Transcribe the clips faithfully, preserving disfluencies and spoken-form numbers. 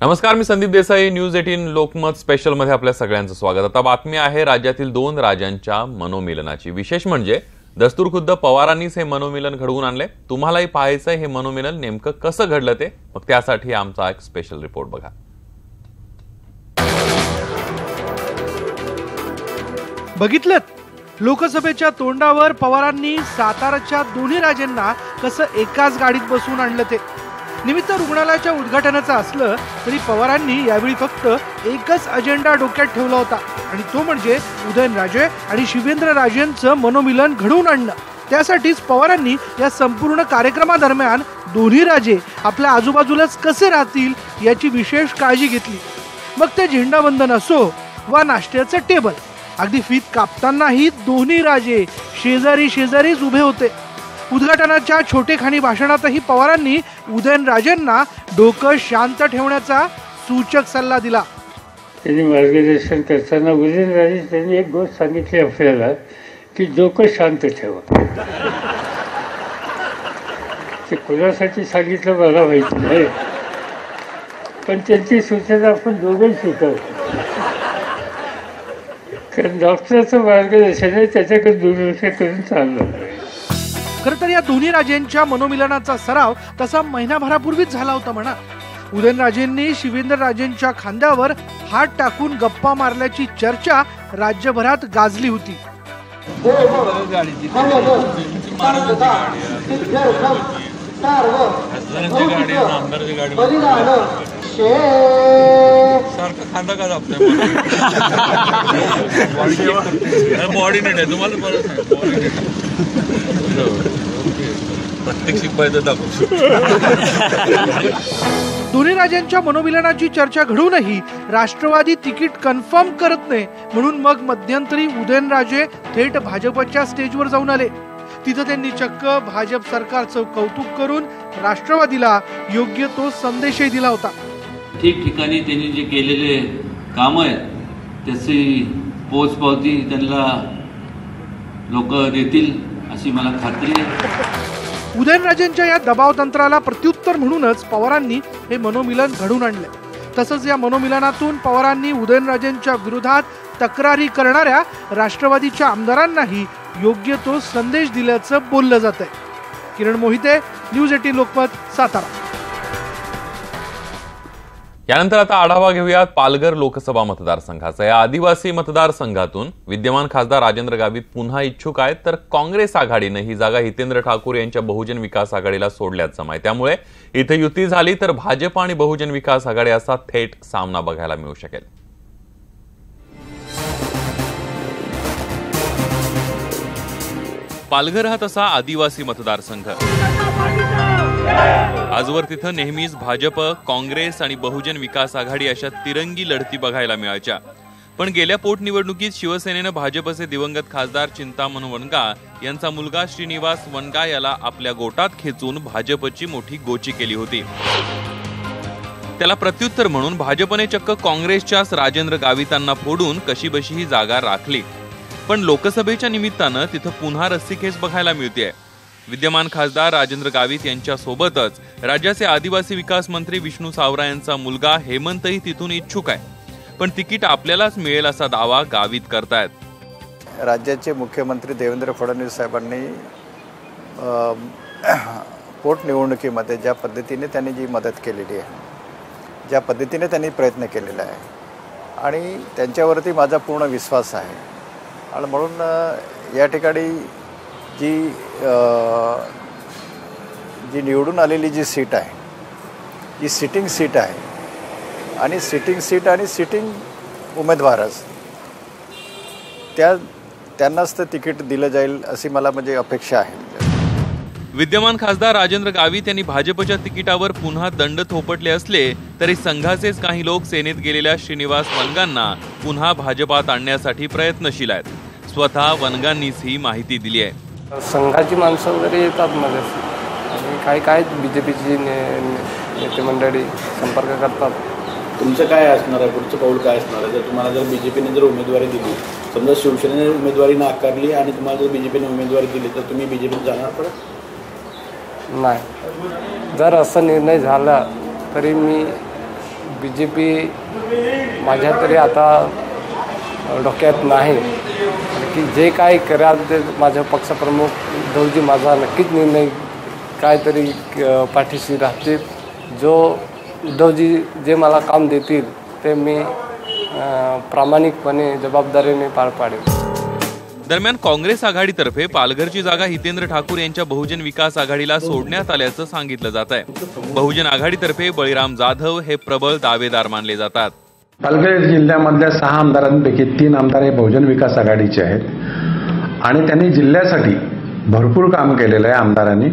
नमस्कार, मी संदीप देसाई. न्यूज अठरा लोकमत स्पेशल मध्ये आपल्या सगळ्यांचं स्वागत. आता बातमी आहे राज्यातील दोन राजांच्या मनोमिलनाची. विशेष म्हणजे दस्तूर खुद्द पवारांनीच हे मनोमिलन घडवून आणले. तुम्हालाही पाहायचंय हे मनोमिलन नेमकं कसं घडलं ते, मग त्यासाठी आमचा एक स्पेशल रिपोर्ट बघा. बघितलं, लोकसभेच्या तोंडावर पवारांनी साताराच्या दोन्ही राजांना कसं एकाच गाडीत बसवून आणलं. ते निमित्त रुग्णालयाच्या उद्घाटनाचं असलं तरी पवारांनी यावेळी फक्त एकच अजेंडा डोक्यात ठेवला होता आणि तो म्हणजे उदयनराजे आणि शिवेंद्रराजेंचं मनोमिलन घडवून आणणं. त्यासाठीच पवारांनी या संपूर्ण कार्यक्रमादरम्यान दोन्ही राजे आपल्या आजूबाजूलाच कसे राहतील याची विशेष काळजी घेतली. मग ते झेंडावंदन असो वा नाश्त्याचं टेबल, अगदी फीत कापतानाही दोन्ही राजे शेजारी शेजारीच उभे होते. उद्घाटनाच्या छोटेखानी भाषणातही पवारांनी उदयनराजेंना डोकं शांत ठेवण्याचा सूचक सल्ला दिला. त्यांनी मार्गदर्शन करताना उदयनराजे त्यांनी एक गोष्ट सांगितली आपल्याला की डोकं शांत ठेवा. ते कोणासाठी सांगितलं मला माहिती नाही, पण त्यांची सूचना आपण दोघे स्वीकारतो. कारण डॉक्टरचं मार्गदर्शन आहे, त्याच्याकडे दुर्लक्ष करून चाललं. खरं तर या दोन्ही राजेंच्या मनोमिलनाचा सराव तसा महिनाभरापूर्वीच झाला होता म्हणा. उदयनराजेंनी शिवेंद्रराजेंच्या खांद्यावर हात टाकून गप्पा मारल्याची चर्चा राज्यभरात गाजली होती. खांदा का बॉडी नाही तुम्हाला प्रत्येक शिकवायचं दाखवू. दोन्ही राजांच्या मनोमिलनाची चर्चा घडूनही राष्ट्रवादी तिकीट कन्फर्म करत नाही म्हणून मग मध्यंतरी उदयनराजे थेट भाजपच्या स्टेजवर जाऊन आले. तिथं त्यांनी चक्क भाजप सरकारचं कौतुक करून राष्ट्रवादीला योग्य तो संदेशही दिला होता. ठिकठिकाणी त्यांनी जे केलेले काम आहेत त्याची पोचपावती त्यांना लोक देतील अशी मला खात्री आहे. उदयनराजेंच्या या दबाव तंत्राला प्रत्युत्तर म्हणूनच पवारांनी हे मनोमिलन घडवून आणले. तसंच या मनोमिलनातून पवारांनी उदयनराजेंच्या विरोधात तक्रारी करणाऱ्या राष्ट्रवादीच्या आमदारांनाही योग्य तो संदेश दिल्याचं बोललं जात आहे. किरण मोहिते, न्यूज अठरा लोकमत, सातारा. यानंतर आता आढावा घेऊयात पालघर लोकसभा मतदारसंघाचा. या आदिवासी मतदारसंघातून विद्यमान खासदार राजेंद्र गावित पुन्हा इच्छुक आहेत, तर काँग्रेस आघाडीनं ही जागा हितेंद्र ठाकूर यांच्या बहुजन विकास आघाडीला सोडल्याचं माहिती. त्यामुळे इथे युती झाली तर भाजप आणि बहुजन विकास आघाडी असा थेट सामना बघायला मिळू शकेल. पालघर हा तसा आदिवासी मतदारसंघ. आजवर तिथं नेहमीच भाजप, काँग्रेस आणि बहुजन विकास आघाडी अशा तिरंगी लढती बघायला मिळायच्या. पण गेल्या पोटनिवडणुकीत शिवसेनेनं भाजपचे दिवंगत खासदार चिंतामण वनगा यांचा मुलगा श्रीनिवास वनगा याला आपल्या गोटात खेचून भाजपची मोठी गोची केली होती. त्याला प्रत्युत्तर म्हणून भाजपने चक्क काँग्रेसच्याच राजेंद्र गावितांना फोडून कशीबशी ही जागा राखली. पण लोकसभेच्या निमित्तानं तिथं पुन्हा रस्सीखेच बघायला मिळतेय. विद्यमान खासदार राजेंद्र गावित यांच्या सोबतच राज्याचे आदिवासी विकास मंत्री विष्णू सावरा यांचा मुलगा हेमंतही तिथून इच्छुक आहे. पण तिकीट आपल्यालाच मिळेल असा दावा गावित करतायत. राज्याचे मुख्यमंत्री देवेंद्र फडणवीस साहेबांनी पोटनिवडणुकीमध्ये ज्या पद्धतीने त्यांनी जी मदत केलेली आहे, ज्या पद्धतीने त्यांनी प्रयत्न केलेला आहे आणि त्यांच्यावरती माझा पूर्ण विश्वास आहे. आणि म्हणून या ठिकाणी जी जी निवडून आलेली जी सीट आहे, जी सिटिंग सीट आहे आणि सिटिंग सीट आणि सिटिंग उमेदवारच त्या त्यांनाच तर तिकीट दिलं जाईल अशी मला म्हणजे अपेक्षा आहे. विद्यमान खासदार राजेंद्र गावित यांनी भाजपच्या तिकिटावर पुन्हा दंड थोपटले असले तरी संघाचेच काही लोक सेनेत गेलेल्या श्रीनिवास वनगांना पुन्हा भाजपात आणण्यासाठी प्रयत्नशील आहेत. स्वतः वनगांनीच ही माहिती दिली आहे. संघाची माणसं वगैरे येतात मध्ये आणि काही काय बी जे पीची नेते मंडळी संपर्क करतात. तुमचं काय असणार आहे, पुढचं पाऊल काय असणार आहे? जर तुम्हाला जर बी जे पीने जर उमेदवारी दिली, समजा शिवसेनेने उमेदवारी नाकारली आणि तुम्हाला जर बी जे पीने उमेदवारी दिली तर तुम्ही बी जे पीत जाणार परत? नाही. जर असा निर्णय झाला तरी मी बी जे पी माझ्या तरी आता डोक्यात नाही की जे काय कराल ते माझ्या पक्षप्रमुख उद्धवजी माझा नक्कीच निर्णय काहीतरी पाठीशी राहतील. जो उद्धवजी जे मला काम देतील ते मी प्रामाणिकपणे जबाबदारीने पार पाडेल. दरम्यान काँग्रेस आघाडीतर्फे पालघरची जागा हितेंद्र ठाकूर यांच्या बहुजन विकास आघाडीला सोडण्यात आल्याचं सांगितलं जात आहे. बहुजन आघाडीतर्फे बळीराम जाधव हे प्रबळ दावेदार मानले जातात. पालघर जिल्ह्यामधल्या सहा आमदारांपैकी तीन आमदार हे बहुजन विकास आघाडीचे आहेत आणि त्यांनी जिल्ह्यासाठी भरपूर काम केलेलं आहे. आमदारांनी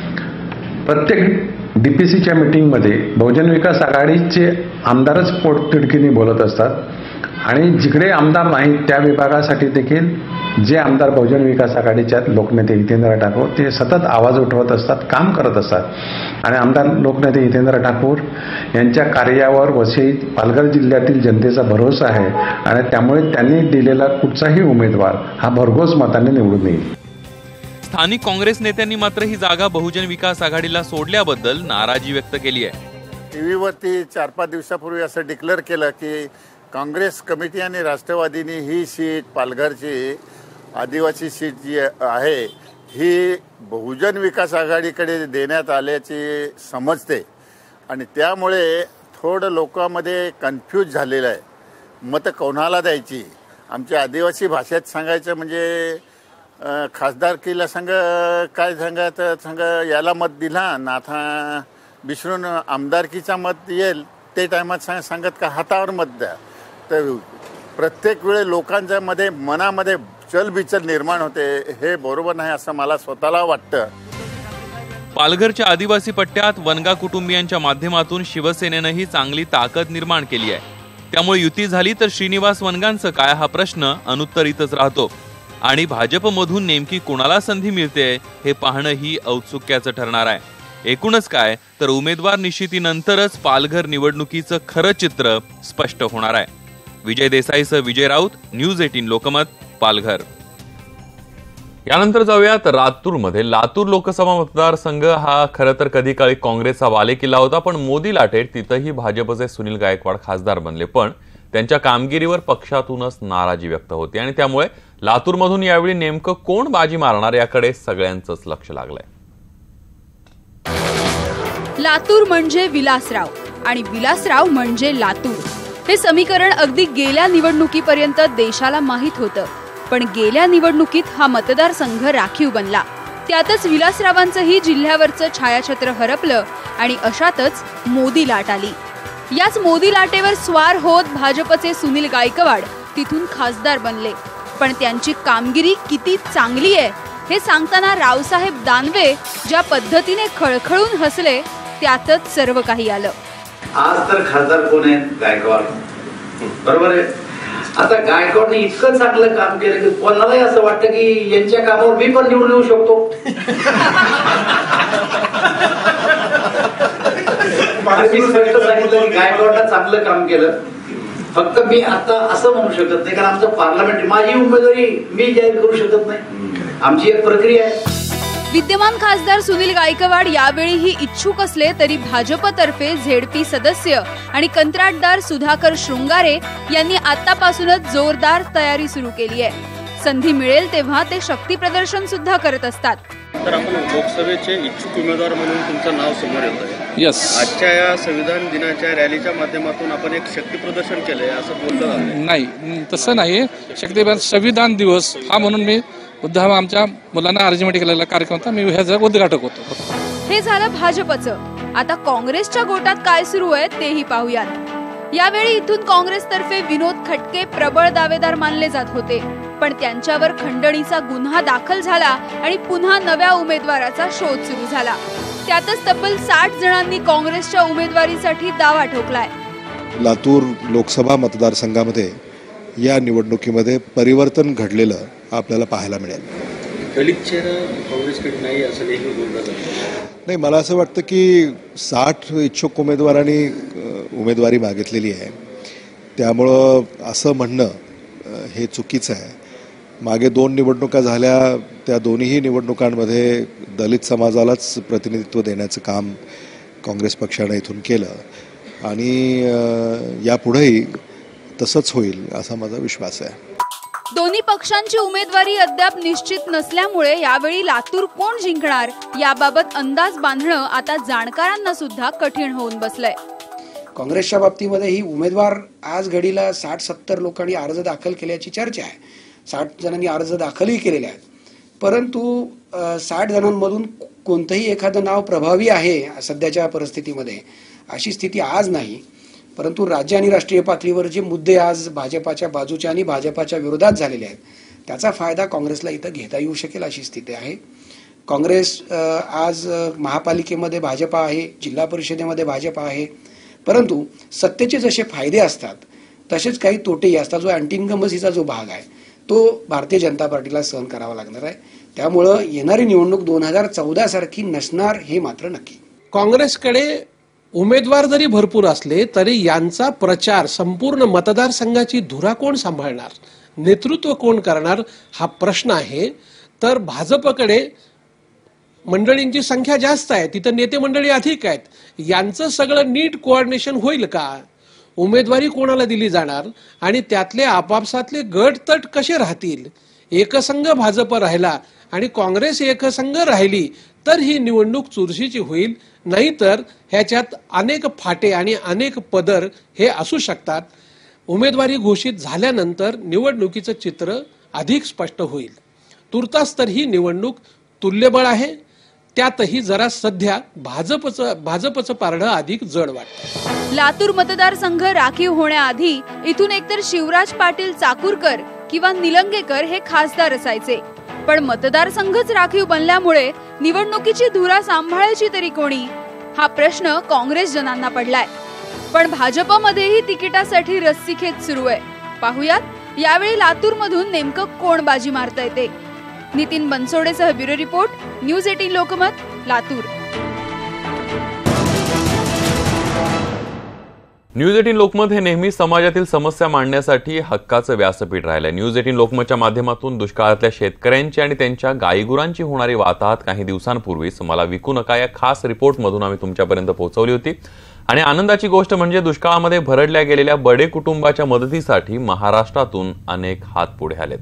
प्रत्येक डीपीसीच्या मीटिंगमध्ये बहुजन विकास आघाडीचे आमदारच पोटतिडकीने बोलत असतात आणि जिकडे आमदार नाहीत त्या विभागासाठी देखील जे आमदार बहुजन विकास आघाडीच्या लोकनेते हितेंद्र ठाकूर ते सतत आवाज उठवत असतात, काम करत असतात आणि आमदार लोकनेते हितेंद्र ठाकूर यांच्या कार्यावर वसई पालघर जिल्ह्यातील जनतेचा भरोसा आहे आणि त्यामुळे त्यांनी दिलेला कुठचाही उमेदवार हा भरघोस मताने निवडून येईल. स्थानिक काँग्रेस नेत्यांनी मात्र ही जागा बहुजन विकास आघाडीला सोडल्याबद्दल नाराजी व्यक्त केली आहे. टीव्हीवरती चार पाच दिवसापूर्वी असं डिक्लेअर केलं की काँग्रेस कमिटी आणि राष्ट्रवादीने ही सीट पालघरची आदिवासी सीट जी आहे ही बहुजन विकास आघाडीकडे देण्यात आल्याची समजते आणि त्यामुळे थोडं लोकांमध्ये कन्फ्यूज झालेलं आहे. मतं कोणाला द्यायची. आमच्या आदिवासी भाषेत सांगायचं म्हणजे खासदारकीला सांग काय सांगत सांग याला मत दिला नाथा विसरून आमदारकीचा मत येईल ते टायमात सांग सांगत का हातावर मत द्या. तर प्रत्येक वेळे लोकांच्या मध्ये मनामध्ये चलबिचल निर्माण होते. हे बरोबर नाही असं मला स्वतःला वाटतं. पालघरच्या आदिवासी पट्ट्यात वनगा कुटुंबियांच्या माध्यमातून शिवसेनेनंही चांगली ताकद निर्माण केली आहे. त्यामुळे युती झाली तर श्रीनिवास वनगांचं काय हा प्रश्न अनुत्तरितच राहतो आणि भाजपमधून नेमकी कोणाला संधी मिळते हे पाहणं ही औत्सुक्याचं ठरणार आहे. एकूणच काय तर उमेदवार निश्चितीनंतरच पालघर निवडणुकीचं खरं चित्र स्पष्ट होणार आहे. विजय देसाईसह विजय राऊत, न्यूज अठरा लोकमत, पालघर. यानंतर जाऊयात लातूरमध्ये. लातूर लोकसभा मतदारसंघ हा खरं तर कधी काळी काँग्रेसचा बालेकिल्ला होता, पण मोदी लाटेत तिथंही भाजपचे सुनील गायकवाड खासदार बनले. पण त्यांच्या कामगिरीवर पक्षातूनच नाराजी व्यक्त होती आणि त्यामुळे लातूरमधून यावेळी नेमकं कोण बाजी मारणार याकडे सगळ्यांचंच लक्ष लागलंय. लातूर म्हणजे विलासराव आणि विलासराव म्हणजे लातूर हे समीकरण अगदी गेल्या निवडणुकीपर्यंत देशाला माहीत होतं. पण गेल्या निवडणुकीत हा मतदारसंघ राखीव बनला. त्यातच विलासरावांचंही जिल्ह्यावरचं छायाछत्र हरपलं आणि अशातच मोदी लाट आली. याच मोदी लाटेवर स्वार होत भाजपचे सुनील गायकवाड तिथून खासदार बनले. पण त्यांची कामगिरी किती चांगली आहे हे सांगताना रावसाहेब दानवे ज्या पद्धतीने खळखळून हसले त्यातच सर्व काही आलं. आज तर खासदार कोण आहेत? गायकवाड. बरोबर आहे. आता गायकवाडने इतकं चांगलं काम केलं की कोणालाही असं वाटतं की यांच्या कामावर मी पण निवडून येऊ शकतो. मी स्पष्ट सांगितलं की गायकवाडला चांगलं काम केलं. फक्त मी आता असं म्हणू शकत नाही कारण आमचं पार्लमेंट माझी उमेदवारी मी जाहीर करू शकत नाही. आमची एक प्रक्रिया आहे. विद्यमान खासदार सुनील गायकवाड यावेळीही इच्छुक असले तरी भाजपतर्फे झेडपी सदस्य आणि कंत्राटदार सुधाकर शृंगारे यांनी आतापासूनच जोरदार तयारी सुरू केली आहे. संधी मिळेल तेव्हा ते शक्ती प्रदर्शन सुद्धा करत असतात. तर आपण लोकसभेचे इच्छुक उमेदवार म्हणून तुमचं नाव समोर येत आहे. यस. आजच्या या संविधान दिनाच्या रॅलीच्या माध्यमातून आपण एक शक्ती प्रदर्शन केलंय असं बोललं जातं. नाही, तसं नाही. शक्ती संविधान दिवस हा म्हणून मी उद्धव आमच्या मुलांना अर्जमेंट केलेला कार्यक्रम होता. मी ह्याचा उद्घाटक होतो. हे झालं भाजपचं. आता काँग्रेसच्या गोटात काय सुरू आहे तेही पाहूयात. यावेळी इथून काँग्रेसतर्फे विनोद खटके प्रबळ दावेदार मानले जात होते. पण त्यांच्यावर खंडणीचा गुन्हा दाखल झाला आणि पुन्हा नव्या उमेदवाराचा शोध सुरू झाला. त्यातच तब्बल साठ जणांनी काँग्रेसच्या उमेदवारीसाठी दावा ठोकलाय. लातूर लोकसभा मतदारसंघामध्ये या निवडणुकीमध्ये परिवर्तन घडलेलं आपल्याला पाहायला मिळेल. दलित चेहरा काँग्रेसकडे नाही असं नेहमी बोललं जातं. नाही, मला असं वाटतं की साठ इच्छुक उमेदवारांनी उमेदवारी मागितलेली आहे. त्यामुळं असं म्हणणं हे चुकीचं आहे. मागे दोन निवडणुका झाल्या, त्या दोन्हीही निवडणुकांमध्ये दलित समाजालाच प्रतिनिधित्व देण्याचं काम काँग्रेस पक्षानं इथून केलं. आणि यापुढेही तसंच होईल असा माझा विश्वास आहे. दोन्ही पक्षांची उमेदवारी अद्याप निश्चित नसल्यामुळे यावेळी लातूर कोण जिंकणार याबाबत अंदाज बांधणं आता जाणकारांना सुद्धा कठीण होऊन बसलंय. काँग्रेसच्या बाबतीमध्ये ही उमेदवार आज घडीला साठ सत्तर लोकांनी अर्ज दाखल केल्याची चर्चा आहे. साठ जणांनी अर्ज दाखलही केलेले आहेत, परंतु साठ जणांमधून कोणतंही एखादं नाव प्रभावी आहे सध्याच्या परिस्थितीमध्ये अशी स्थिती आज नाही. परंतु राज्य आणि राष्ट्रीय पातळीवर जे मुद्दे आज भाजपाच्या बाजूच्या आणि भाजपाच्या विरोधात झालेले आहेत त्याचा फायदा काँग्रेसला इथं घेता येऊ शकेल अशी स्थिती आहे. काँग्रेस आज महापालिकेमध्ये भाजपा आहे, जिल्हा परिषदेमध्ये भाजपा आहे, परंतु सत्तेचे जसे फायदे असतात तसेच काही तोटेही असतात. जो अँटी इन्कम्बन्सीचा जो भाग आहे तो भारतीय जनता पार्टीला सहन करावा लागणार आहे. त्यामुळं येणारी निवडणूक दोन हजार चौदा सारखी नसणार हे मात्र नक्की. काँग्रेसकडे उमेदवार जरी भरपूर असले तरी यांचा प्रचार संपूर्ण मतदारसंघाची धुरा कोण सांभाळणार, नेतृत्व कोण करणार हा प्रश्न आहे. तर भाजपकडे मंडळींची संख्या जास्त आहे, तिथं नेते मंडळी अधिक आहेत. यांचं सगळं नीट कोऑर्डिनेशन होईल का, उमेदवारी कोणाला दिली जाणार आणि त्यातले आपापसातले गट तट कसे राहतील. एकसंघ भाजप राहिला आणि काँग्रेस एकसंघ राहिली तर ही निवडणूक चुरशीची होईल, नाहीतर ह्याच्यात अनेक फाटे आणि अनेक पदर हे असू शकतात. उमेदवारी घोषित झाल्यानंतर निवडणुकीचं चित्र अधिक स्पष्ट होईल. तुर्तास तर ही निवडणूक तुल्यबळ आहे, त्यातही जरा सध्या भाजपचं भाजपचं पारडं अधिक जड वाटतं. लातूर मतदारसंघ राखीव होण्याआधी इथून एकतर शिवराज पाटील चाकूरकर किंवा निलंगेकर हे खासदार असायचे, पण मतदारसंघच राखीव बनल्यामुळे निवडणुकीची धुरा सांभाळायची तरी कोणी हा प्रश्न काँग्रेस जनांना पडलाय. पण भाजपमध्येही तिकिटासाठी रस्सीखेच सुरू आहे. पाहुयात यावेळी लातूरमधून नेमकं कोण बाजी मारता येते. नितीन बनसोडेसह ब्युरो रिपोर्ट, न्यूज अठरा लोकमत, लातूर. न्यूज अठरा लोकमत हे नेहमी समाजातील समस्या मांडण्यासाठी हक्काचं व्यासपीठ राहिलंय. न्यूज अठरा लोकमतच्या माध्यमातून दुष्काळातल्या शेतकऱ्यांची आणि त्यांच्या गायीगुरांची होणारी वाताहत काही दिवसांपूर्वीच मला विकू नका या खास रिपोर्टमधून आम्ही तुमच्यापर्यंत पोहोचवली होती. आणि आनंदाची गोष्ट म्हणजे दुष्काळामध्ये भरडल्या गेलेल्या बडे कुटुंबाच्या मदतीसाठी महाराष्ट्रातून अनेक हात पुढे आलेत.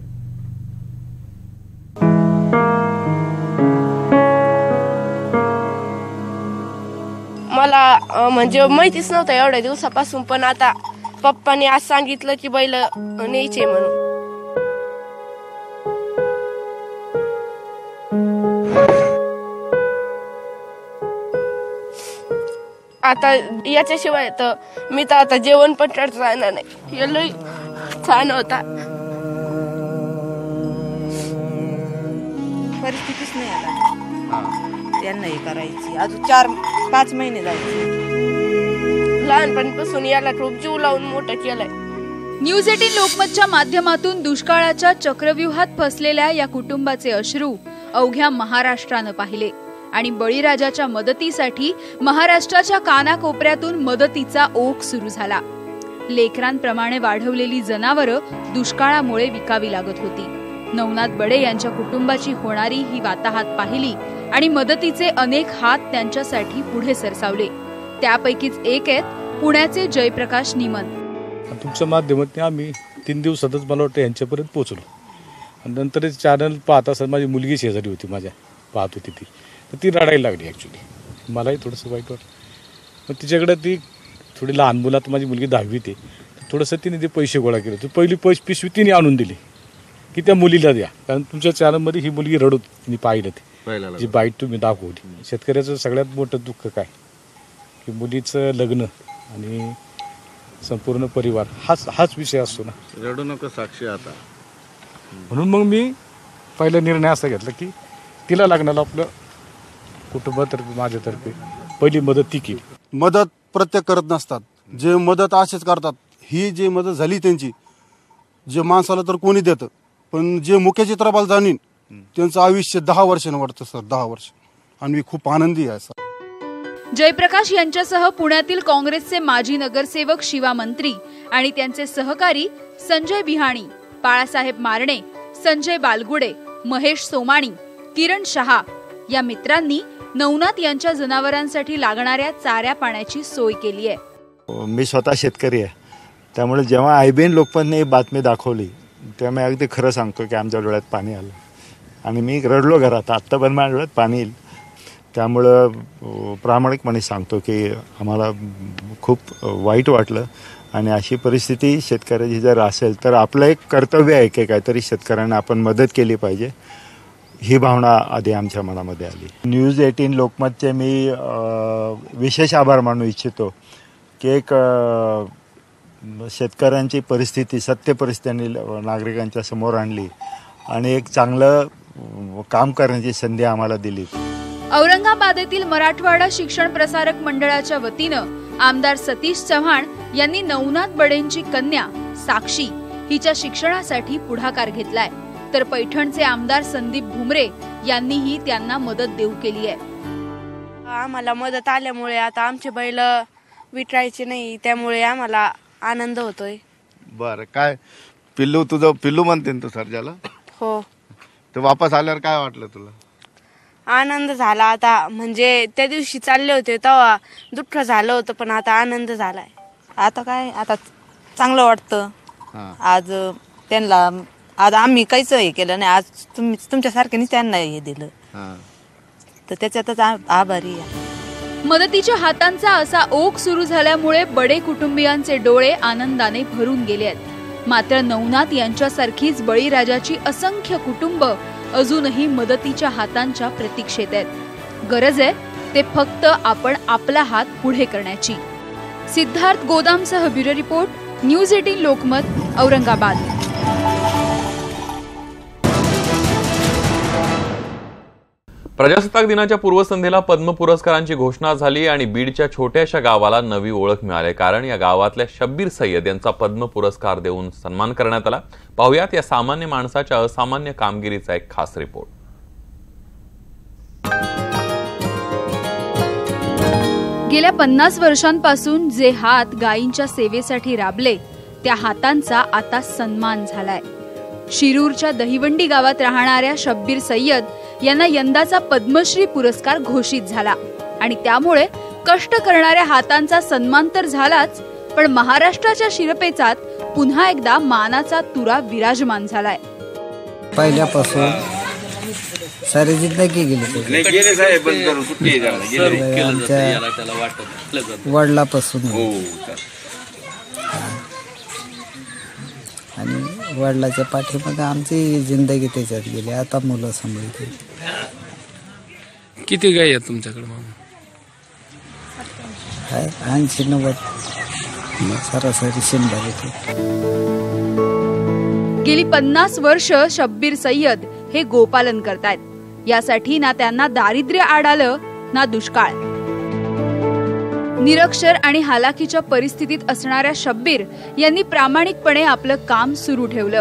मला म्हणजे माहितीच नव्हतं एवढ्या दिवसापासून, पण आता पप्पाने आज सांगितलं की बैल न्यायचे म्हणून. आता याच्याशिवाय तर मी तर आता जेवण पण राहणार नाही. हे लई छान होता. परिस्थितीच नाही आता त्यांना हे करायची. अजून चार पाच महिने जायचे. लहानपणापासून याला खूप जीव लावून मोठं केलंय. न्यूज अठरा लोकमतच्या माध्यमातून दुष्काळाच्या चक्रव्यूहात फसलेल्या या कुटुंबाचे अश्रू अवघ्या महाराष्ट्रानं पाहिले आणि बळीराजाच्या मदतीसाठी महाराष्ट्राच्या कानाकोपऱ्यातून मदतीचा ओघ सुरू झाला. लेकरांप्रमाणे वाढवलेली जनावरं दुष्काळामुळे विकावी लागत होती. नवनाथ बडे यांच्या कुटुंबाची होणारी ही वाताहत पाहिली आणि मदतीचे अनेक हात त्यांच्यासाठी पुढे सरसावले. त्यापैकीच एक आहेत पुण्याचे जयप्रकाश निमन. तुमच्या माध्यमातून आम्ही तीन दिवसातच मला वाटतं यांच्यापर्यंत पोहोचलो. आणि नंतर चॅनल पाहत असताना माझी मुलगी शेजारी होती, माझ्या पाहत होती ती, तर ती रडायला लागली. ॲक्च्युली मलाही थोडंसं वाईट वाटलं. मग तिच्याकडे ती थोडी लहान मुलात माझी मुलगी दहावी ते थोडंसं तिने ते पैसे गोळा केले होते. पहिली पैसे पिशवी तिने आणून दिली की त्या मुलीला द्या, कारण तुमच्या चॅनलमध्ये ही मुलगी रडत तिने पाहिलं ते जी बाईट तुम्ही दाखवली. शेतकऱ्याचं सगळ्यात मोठं दुःख काय की मुलीचं लग्न आणि संपूर्ण परिवार हाच हाच विषय असतो ना. रडू नको साक्षी आता. म्हणून मग मी पहिला निर्णय असा घेतला की तिला लग्नाला आपलं कुटुंबातर्फे माझ्यातर्फे पहिली मदत ती केली. मदत प्रत्येक करत नसतात, जे मदत असेच करतात. ही जी मदत झाली त्यांची, जे माणसाला तर कोणी देतं, पण जे मुख्य चित्रपाल जाणीन त्यांचं आयुष्य दहा वर्षानं वाढतं सर, दहा वर्ष. आणि मी खूप आनंदी आहे सर. जयप्रकाश यांच्यासह पुण्यातील काँग्रेसचे माजी नगरसेवक शिवा मंत्री आणि त्यांचे सहकारी संजय बिहाणी, बाळासाहेब मारणे, संजय बालगुडे, महेश सोमाणी, किरण शहा या मित्रांनी नवनाथ यांच्या जनावरांसाठी लागणाऱ्या चाऱ्या पाण्याची सोय केली आहे. मी स्वतः शेतकरी आहे, त्यामुळे जेव्हा आय बी एन लोकमतने बातमी दाखवली तेव्हा मी अगदी खरं सांगतो की आमच्या डोळ्यात पाणी आलं आणि मी रडलो घरात. आत्ता पण माझ्या डोळ्यात पाणी येईल. त्यामुळं प्रामाणिकपणे सांगतो की आम्हाला खूप वाईट वाटलं आणि अशी परिस्थिती शेतकऱ्याची जर असेल तर आपलं एक कर्तव्य आहे की काहीतरी शेतकऱ्यांना आपण मदत केली पाहिजे, ही भावना आधी आमच्या मनामध्ये आली. न्यूज एटीन लोकमतचे मी विशेष आभार मानू इच्छितो की एक शेतकऱ्यांची परिस्थिती, सत्य परिस्थिती नागरिकांच्या समोर आणली आणि एक चांगलं काम करण्याची संधी आम्हाला दिली. औरंगाबाद येथील मराठवाडा शिक्षण प्रसारक मंडळाच्या वतीनं आमदार सतीश चव्हाण यांनी नवनाथ बडेंची कन्या साक्षी हिच्या शिक्षणासाठी पुढाकार घेतलाय, तर पैठणचे आमदार संदीप भुमरे यांनीही त्यांना मदत देऊ केली आहे. आम्हाला मदत आल्यामुळे आता आमचे बैल विटायचे नाही, त्यामुळे आम्हाला आनंद होतोय. बरं, काय पिल्लू तुझं पिल्लू म्हणते तू सर्जाला? हो. तर वापस आल्यावर काय वाटलं तुला? आनंद झाला. आता म्हणजे त्या दिवशी चालले होते तेव्हा दुःख झालं होतं, पण आता आनंद झालाय. आता काय, आता चांगलं वाटतं. आज त्यांना, आज आम्ही काहीच हे केलं नाही, आज तुम्ही तुमच्यासारख्याने त्यांना हे दिलं, तर त्याच्यातच आभारी आहे. मदतीच्या हातांचा असा ओघ सुरू झाल्यामुळे बडे कुटुंबियांचे डोळे आनंदाने भरून गेले आहेत. मात्र नवनाथ यांच्यासारखीच बळीराजाची असंख्य कुटुंब अजूनही मदतीच्या हातांच्या प्रतीक्षेत आहेत. गरज आहे ते फक्त आपण आपला हात पुढे करण्याची. सिद्धार्थ गोदामसह bureau report, news eighteen Lokmat, Aurangabad. प्रजासत्ताक दिनाच्या पूर्वसंध्येला पद्म पुरस्कारांची घोषणा झाली आणि बीडच्या छोट्याशा गावाला नवी ओळख मिळाली, कारण या गावातल्या शब्बीर सय्यद यांचा पद्म पुरस्कार देऊन सन्मान करण्यात आला. पाहुयात या सामान्य माणसाच्या असामान्य कामगिरीचा एक खास रिपोर्ट. गेल्या पन्नास वर्षांपासून जे हात गायींच्या सेवेसाठी राबले त्या हातांचा आता सन्मान झालाय. शिरूरच्या दहिवंडी गावात राहणाऱ्या शब्बीर सय्यद यांना यंदाचा पद्मश्री पुरस्कार घोषित झाला आणि त्यामुळे कष्ट करणाऱ्या हातांचा सन्मान तर झालाच, पण महाराष्ट्राच्या शिरपेचात पुन्हा एकदा मानाचा तुरा विराजमान झालाय. पहिल्यापासून सारी जिंदगी गेली, वडिलापासून आणि वडिलाच्या पाठीमध्ये आमची जिंदगी त्याच्यात गेली. आता मुलं सांभाळते. किती गाय आहेत तुमच्याकडे? ऐंशी नव्वद सरासरी शंभर येते. गेली पन्नास वर्ष शब्बीर सय्यद हे गोपालन करतायत. यासाठी ना त्यांना दारिद्र्य आड आलं ना दुष्काळ. निरक्षर आणि हालाकीच्या परिस्थितीत असणाऱ्या शब्बीर यांनी प्रामाणिकपणे आपलं काम सुरू ठेवलं.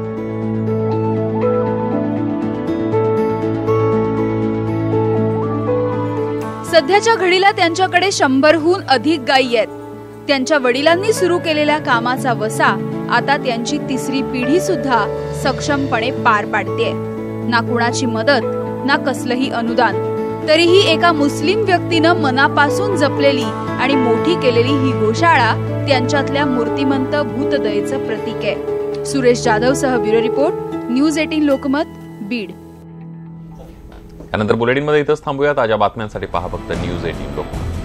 सध्याच्या घडीला त्यांच्याकडे शंभरहून अधिक गायी आहेत. त्यांच्या वडिलांनी सुरू केलेल्या कामाचा वसा आता त्यांची तिसरी पिढी सुद्धा सक्षमपणे पार पाडतेय. ना कुणाची मदत ना कसलंही अनुदान, तरीही एका मुस्लिम व्यक्तीनं मनापासून जपलेली आणि मोठी केलेली ही गोशाळा त्यांच्यातल्या मूर्तिमंत भूतदयेचं प्रतीक आहे. सुरेश जाधव सह bureau report, news eighteen Lokmat, Beed. यानंतर बुलेटिनमध्ये इथंच थांबूया. ताज्या बातम्यांसाठी पहा फक्त न्यूज एटीन लोकमत.